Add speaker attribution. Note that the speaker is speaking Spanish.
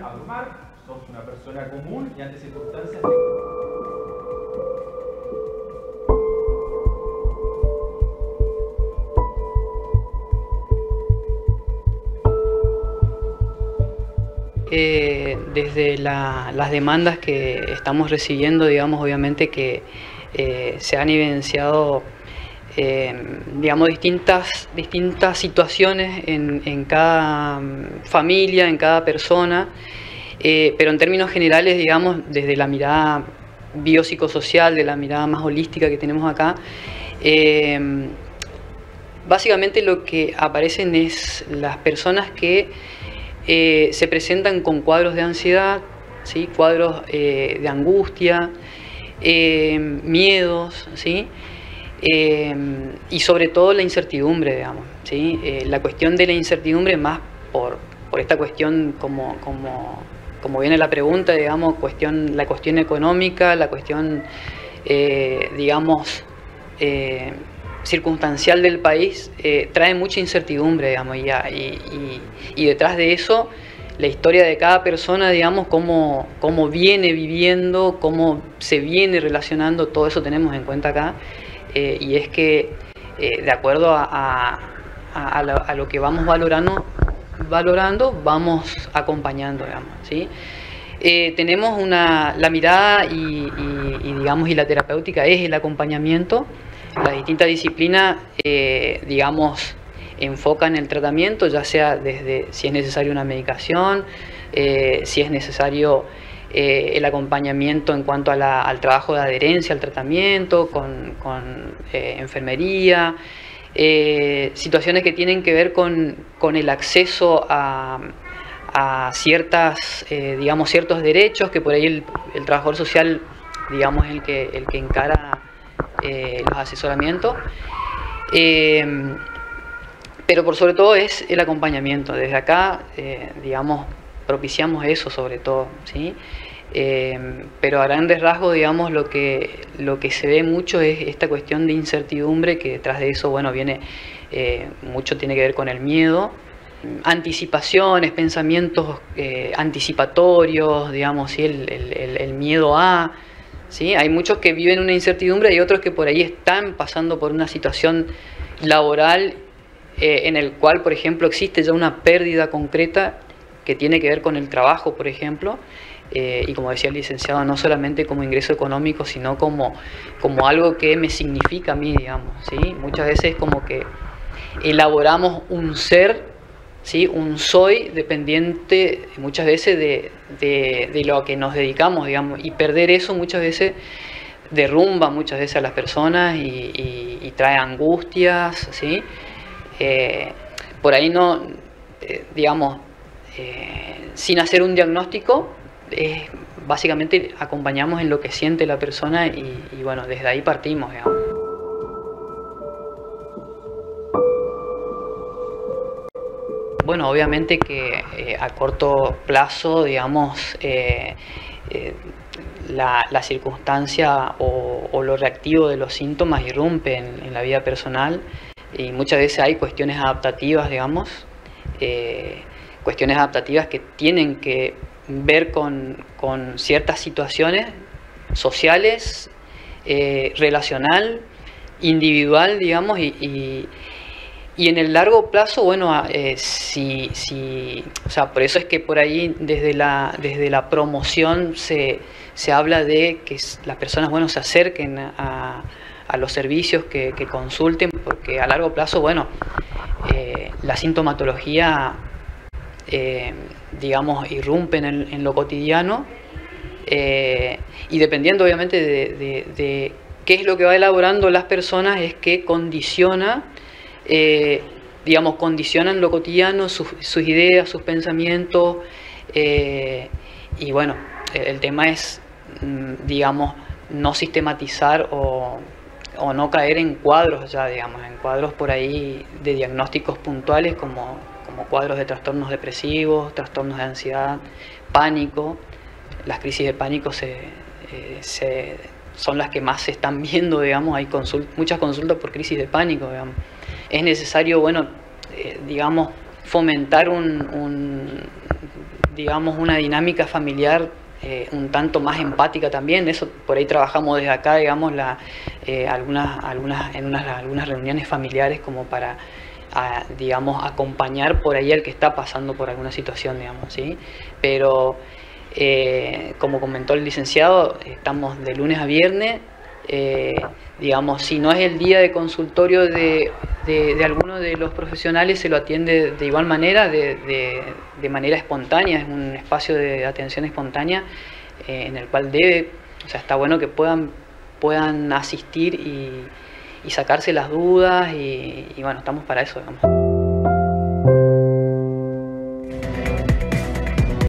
Speaker 1: abrumar, sos una persona común y ante circunstancias
Speaker 2: desde las demandas que estamos recibiendo, digamos, obviamente que se han evidenciado digamos, distintas situaciones en cada familia, en cada persona, pero en términos generales, digamos, desde la mirada biopsicosocial, de la mirada más holística que tenemos acá, básicamente lo que aparecen es las personas que se presentan con cuadros de ansiedad, ¿sí? Cuadros de angustia, miedos, ¿sí? Y sobre todo la incertidumbre, digamos, ¿sí? La cuestión de la incertidumbre más por esta cuestión, como viene la pregunta, digamos, la cuestión económica, la cuestión, digamos, circunstancial del país, trae mucha incertidumbre, digamos, y detrás de eso la historia de cada persona, digamos, cómo viene viviendo, cómo se viene relacionando, todo eso tenemos en cuenta acá. Y es que de acuerdo a lo que vamos valorando, vamos acompañando, digamos, ¿sí? Tenemos la mirada digamos, y la terapéutica es el acompañamiento. Las distintas disciplinas, digamos, enfocan el tratamiento, ya sea desde si es necesario una medicación, si es necesario el acompañamiento en cuanto al trabajo de adherencia al tratamiento, con enfermería, situaciones que tienen que ver con el acceso a digamos, ciertos derechos, que por ahí el trabajador social, digamos, es el que encara los asesoramientos. Pero por sobre todo es el acompañamiento. Desde acá, digamos, propiciamos eso sobre todo, ¿sí? Pero a grandes rasgos, digamos, lo que se ve mucho es esta cuestión de incertidumbre, que detrás de eso, bueno, viene mucho, tiene que ver con el miedo, anticipaciones, pensamientos anticipatorios, digamos, ¿sí? El miedo a, ¿sí? Hay muchos que viven una incertidumbre y otros que por ahí están pasando por una situación laboral en el cual, por ejemplo, existe ya una pérdida concreta que tiene que ver con el trabajo, por ejemplo, y como decía el licenciado, no solamente como ingreso económico, sino como algo que me significa a mí, digamos, ¿sí? Muchas veces como que elaboramos un ser, ¿sí? Un soy dependiente muchas veces de lo que nos dedicamos, digamos, y perder eso muchas veces derrumba muchas veces a las personas y trae angustias, ¿sí? Por ahí no, digamos, sin hacer un diagnóstico, básicamente acompañamos en lo que siente la persona y bueno, desde ahí partimos, digamos. Bueno, obviamente que a corto plazo, digamos, la circunstancia o lo reactivo de los síntomas irrumpe en la vida personal y muchas veces hay cuestiones adaptativas, digamos, cuestiones adaptativas que tienen que ver con ciertas situaciones sociales, relacional, individual, digamos, y en el largo plazo, bueno, o sea, por eso es que por ahí desde la promoción se habla de que las personas, bueno, se acerquen a los servicios, que consulten, porque a largo plazo, bueno, la sintomatología, digamos, irrumpe en lo cotidiano, y dependiendo obviamente de qué es lo que va elaborando las personas, es que condiciona, digamos, condicionan lo cotidiano, sus ideas, sus pensamientos, y bueno, el tema es, digamos, no sistematizar o no caer en cuadros ya, digamos, en cuadros por ahí de diagnósticos puntuales como cuadros de trastornos depresivos, trastornos de ansiedad, pánico. Las crisis de pánico son las que más se están viendo, digamos, hay muchas consultas por crisis de pánico, digamos. Es necesario, bueno, digamos, fomentar digamos, una dinámica familiar un tanto más empática también. Eso por ahí trabajamos desde acá, digamos, algunas reuniones familiares como para, digamos, acompañar por ahí al que está pasando por alguna situación, digamos, ¿sí? Pero como comentó el licenciado, estamos de lunes a viernes. Digamos, si no es el día de consultorio de alguno de los profesionales, se lo atiende de igual manera, de manera espontánea. Es un espacio de atención espontánea en el cual o sea, está bueno que puedan asistir y sacarse las dudas y bueno, estamos para eso, digamos.